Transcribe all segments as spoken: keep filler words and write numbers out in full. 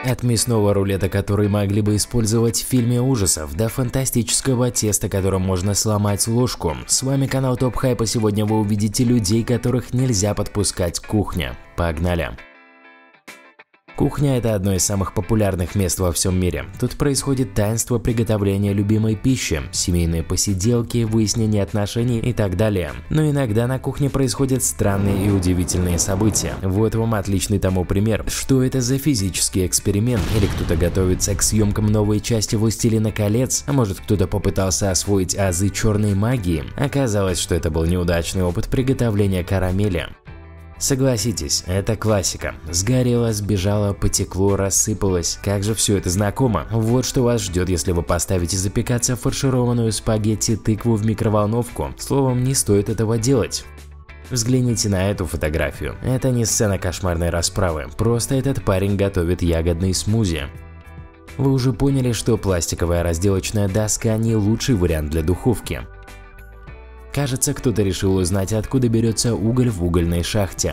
От мясного рулета, который могли бы использовать в фильме ужасов, до фантастического теста, которым можно сломать ложку. С вами канал Топ Хайп, и сегодня вы увидите людей, которых нельзя подпускать к кухне. Погнали! Кухня – это одно из самых популярных мест во всем мире. Тут происходит таинство приготовления любимой пищи, семейные посиделки, выяснение отношений и так далее. Но иногда на кухне происходят странные и удивительные события. Вот вам отличный тому пример. Что это за физический эксперимент? Или кто-то готовится к съемкам новой части «Властелина колец», а может кто-то попытался освоить азы черной магии? Оказалось, что это был неудачный опыт приготовления карамели. Согласитесь, это классика. Сгорело, сбежало, потекло, рассыпалось. Как же все это знакомо. Вот что вас ждет, если вы поставите запекаться фаршированную спагетти тыкву в микроволновку. Словом, не стоит этого делать. Взгляните на эту фотографию. Это не сцена кошмарной расправы, просто этот парень готовит ягодный смузи. Вы уже поняли, что пластиковая разделочная доска не лучший вариант для духовки. Кажется, кто-то решил узнать, откуда берется уголь в угольной шахте.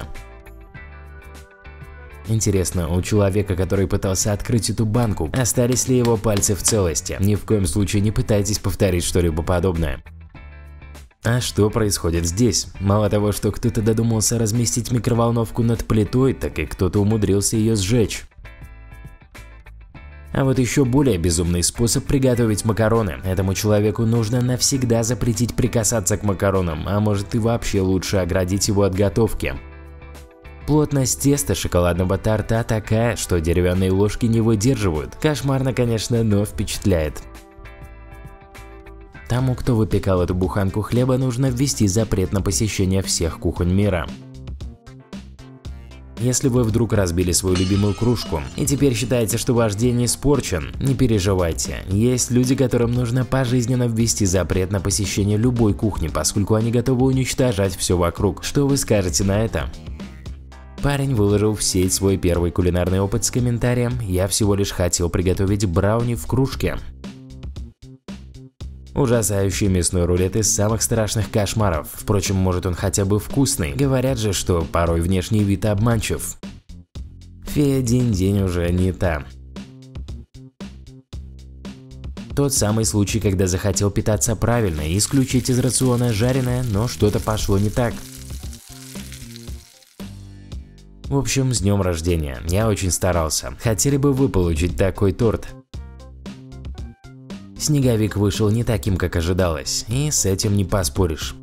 Интересно, у человека, который пытался открыть эту банку, остались ли его пальцы в целости? Ни в коем случае не пытайтесь повторить что-либо подобное. А что происходит здесь? Мало того, что кто-то додумался разместить микроволновку над плитой, так и кто-то умудрился ее сжечь. А вот еще более безумный способ приготовить макароны. Этому человеку нужно навсегда запретить прикасаться к макаронам, а может и вообще лучше оградить его от готовки. Плотность теста шоколадного торта такая, что деревянные ложки не выдерживают. Кошмарно, конечно, но впечатляет. Тому, кто выпекал эту буханку хлеба, нужно ввести запрет на посещение всех кухонь мира. Если вы вдруг разбили свою любимую кружку и теперь считаете, что ваш день испорчен, не переживайте. Есть люди, которым нужно пожизненно ввести запрет на посещение любой кухни, поскольку они готовы уничтожать все вокруг. Что вы скажете на это? Парень выложил в сеть свой первый кулинарный опыт с комментарием: «Я всего лишь хотел приготовить брауни в кружке». Ужасающий мясной рулет из самых страшных кошмаров. Впрочем, может он хотя бы вкусный. Говорят же, что порой внешний вид обманчив. Фея день-день уже не та. Тот самый случай, когда захотел питаться правильно и исключить из рациона жареное, но что-то пошло не так. В общем, с днем рождения. Я очень старался. Хотели бы вы получить такой торт? Снеговик вышел не таким, как ожидалось, и с этим не поспоришь.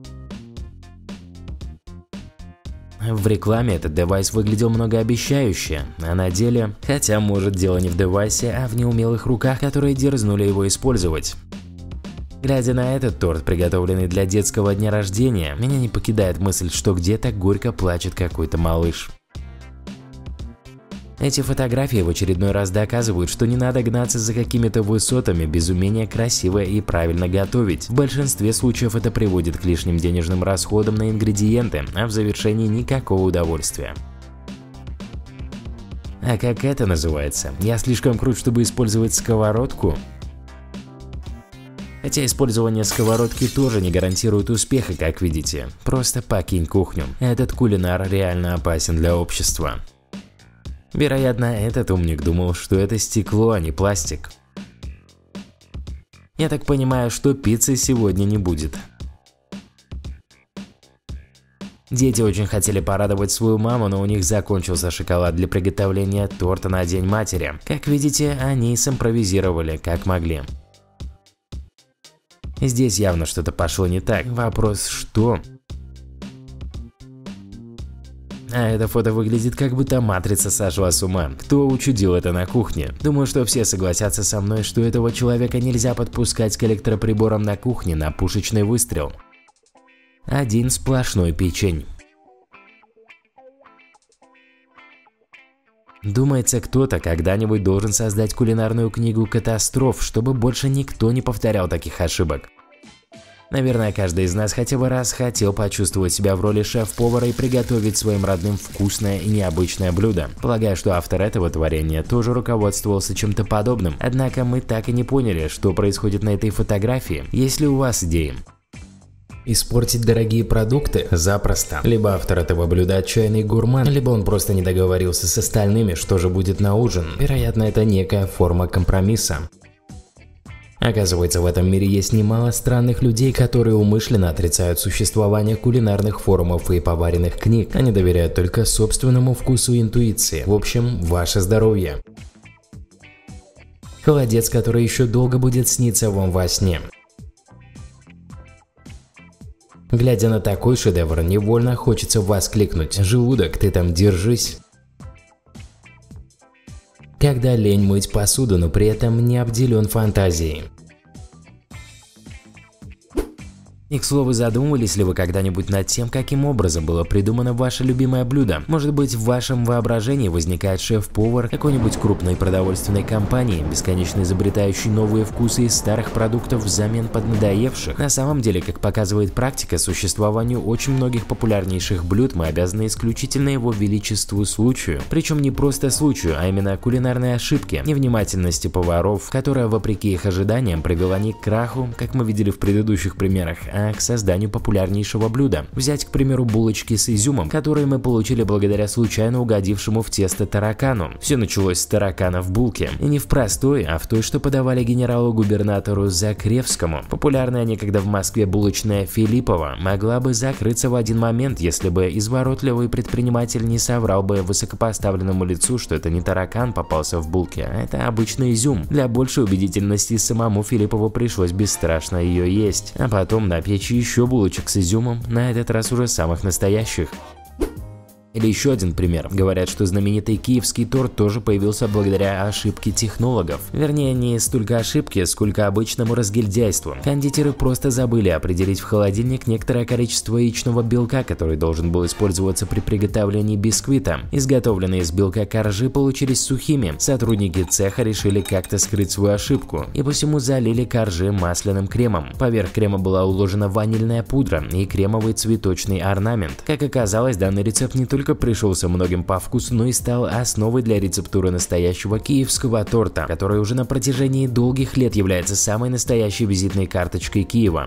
В рекламе этот девайс выглядел многообещающе, а на деле, хотя может дело не в девайсе, а в неумелых руках, которые дерзнули его использовать. Глядя на этот торт, приготовленный для детского дня рождения, меня не покидает мысль, что где-то горько плачет какой-то малыш. Эти фотографии в очередной раз доказывают, что не надо гнаться за какими-то высотами без умения красиво и правильно готовить. В большинстве случаев это приводит к лишним денежным расходам на ингредиенты, а в завершении никакого удовольствия. А как это называется? Я слишком крут, чтобы использовать сковородку? Хотя использование сковородки тоже не гарантирует успеха, как видите. Просто покинь кухню. Этот кулинар реально опасен для общества. Вероятно, этот умник думал, что это стекло, а не пластик. Я так понимаю, что пиццы сегодня не будет. Дети очень хотели порадовать свою маму, но у них закончился шоколад для приготовления торта на День матери. Как видите, они симпровизировали как могли. Здесь явно что-то пошло не так. Вопрос, что? А это фото выглядит, как будто матрица сошла с ума. Кто учудил это на кухне? Думаю, что все согласятся со мной, что этого человека нельзя подпускать к электроприборам на кухне на пушечный выстрел. Один сплошной печень. Думается, кто-то когда-нибудь должен создать кулинарную книгу катастроф, чтобы больше никто не повторял таких ошибок. Наверное, каждый из нас хотя бы раз хотел почувствовать себя в роли шеф-повара и приготовить своим родным вкусное и необычное блюдо. Полагаю, что автор этого творения тоже руководствовался чем-то подобным, однако мы так и не поняли, что происходит на этой фотографии. Есть ли у вас идеи? Испортить дорогие продукты? Запросто. Либо автор этого блюда отчаянный гурман, либо он просто не договорился с остальными, что же будет на ужин. Вероятно, это некая форма компромисса. Оказывается, в этом мире есть немало странных людей, которые умышленно отрицают существование кулинарных форумов и поваренных книг. Они доверяют только собственному вкусу и интуиции. В общем, ваше здоровье. Холодец, который еще долго будет сниться вам во сне. Глядя на такой шедевр, невольно хочется воскликнуть: «Желудок, ты там держись!» Когда лень мыть посуду, но при этом не обделен фантазией. И, к слову, задумывались ли вы когда-нибудь над тем, каким образом было придумано ваше любимое блюдо? Может быть, в вашем воображении возникает шеф-повар какой-нибудь крупной продовольственной компании, бесконечно изобретающий новые вкусы из старых продуктов взамен поднадоевших? На самом деле, как показывает практика, существованию очень многих популярнейших блюд мы обязаны исключительно его величеству случаю. Причем не просто случаю, а именно кулинарной ошибке, невнимательности поваров, которая, вопреки их ожиданиям, привела не к краху, как мы видели в предыдущих примерах, а к созданию популярнейшего блюда. Взять, к примеру, булочки с изюмом, которые мы получили благодаря случайно угодившему в тесто таракану. Все началось с таракана в булке. И не в простой, а в той, что подавали генералу-губернатору Закревскому. Популярная некогда в Москве булочная Филиппова могла бы закрыться в один момент, если бы изворотливый предприниматель не соврал бы высокопоставленному лицу, что это не таракан попался в булке, а это обычный изюм. Для большей убедительности самому Филиппову пришлось бесстрашно ее есть, а потом на печи еще булочек с изюмом, на этот раз уже самых настоящих. Или еще один пример. Говорят, что знаменитый киевский торт тоже появился благодаря ошибке технологов. Вернее, не столько ошибке, сколько обычному разгильдяйству. Кондитеры просто забыли определить в холодильник некоторое количество яичного белка, который должен был использоваться при приготовлении бисквита. Изготовленные из белка коржи получились сухими. Сотрудники цеха решили как-то скрыть свою ошибку и посему залили коржи масляным кремом. Поверх крема была уложена ванильная пудра и кремовый цветочный орнамент. Как оказалось, данный рецепт не только только пришелся многим по вкусу, но и стал основой для рецептуры настоящего киевского торта, который уже на протяжении долгих лет является самой настоящей визитной карточкой Киева.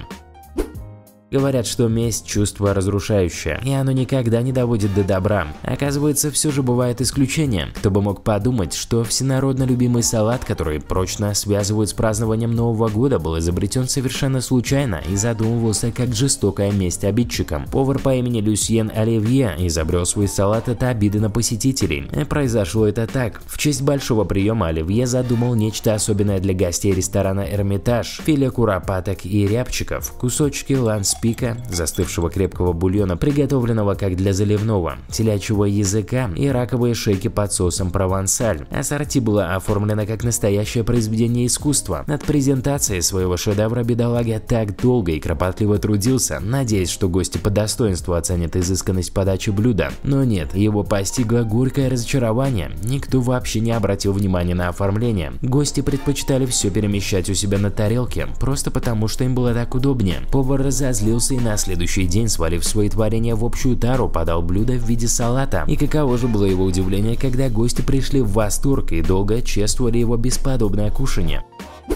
Говорят, что месть – чувство разрушающее, и оно никогда не доводит до добра. Оказывается, все же бывают исключения. Кто бы мог подумать, что всенародно любимый салат, который прочно связывают с празднованием Нового года, был изобретен совершенно случайно и задумывался как жестокая месть обидчикам. Повар по имени Люсьен Оливье изобрел свой салат от обиды на посетителей. И произошло это так. В честь большого приема Оливье задумал нечто особенное для гостей ресторана «Эрмитаж». Филе куропаток и рябчиков, кусочки ланс пика, застывшего крепкого бульона, приготовленного как для заливного, телячьего языка и раковые шейки под соусом провансаль. Ассорти было оформлено как настоящее произведение искусства. Над презентацией своего шедевра бедолага так долго и кропотливо трудился, надеясь, что гости по достоинству оценят изысканность подачи блюда. Но нет, его постигло горькое разочарование. Никто вообще не обратил внимания на оформление. Гости предпочитали все перемещать у себя на тарелке, просто потому что им было так удобнее. Повар разозлился и на следующий день, свалив свои творения в общую тару, подал блюдо в виде салата. И каково же было его удивление, когда гости пришли в восторг и долго чествовали его бесподобное кушанье.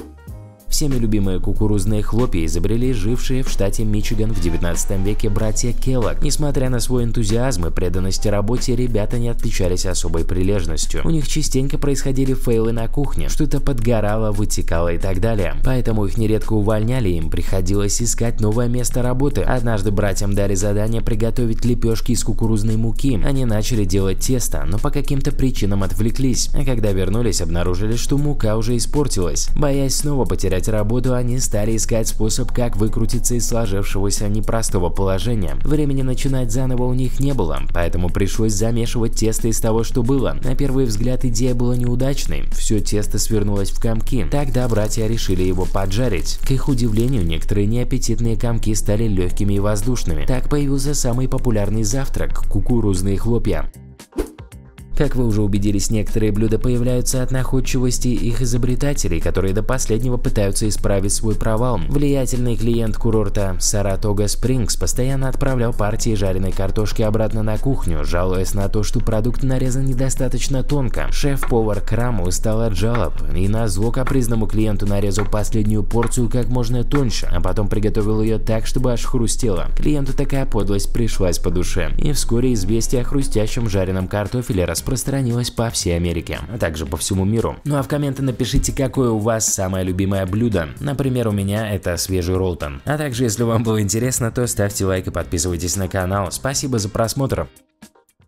Всеми любимые кукурузные хлопья изобрели жившие в штате Мичиган в девятнадцатом веке братья Келлог. Несмотря на свой энтузиазм и преданность работе, ребята не отличались особой прилежностью. У них частенько происходили фейлы на кухне, что-то подгорало, вытекало и так далее. Поэтому их нередко увольняли, им приходилось искать новое место работы. Однажды братьям дали задание приготовить лепешки из кукурузной муки. Они начали делать тесто, но по каким-то причинам отвлеклись. А когда вернулись, обнаружили, что мука уже испортилась. Боясь снова потерять работу, они стали искать способ, как выкрутиться из сложившегося непростого положения. Времени начинать заново у них не было, поэтому пришлось замешивать тесто из того, что было. На первый взгляд идея была неудачной, все тесто свернулось в комки. Тогда братья решили его поджарить. К их удивлению, некоторые неаппетитные комки стали легкими и воздушными. Так появился самый популярный завтрак – кукурузные хлопья. Как вы уже убедились, некоторые блюда появляются от находчивости их изобретателей, которые до последнего пытаются исправить свой провал. Влиятельный клиент курорта Саратога Спрингс постоянно отправлял партии жареной картошки обратно на кухню, жалуясь на то, что продукт нарезан недостаточно тонко. Шеф-повар Крам устал от жалоб и назло капризному клиенту нарезал последнюю порцию как можно тоньше, а потом приготовил ее так, чтобы аж хрустело. Клиенту такая подлость пришлась по душе, и вскоре известие о хрустящем жареном картофеле распространилось по всей Америке, а также по всему миру. Ну а в комменты напишите, какое у вас самое любимое блюдо. Например, у меня это свежий роллтон. А также, если вам было интересно, то ставьте лайк и подписывайтесь на канал. Спасибо за просмотр.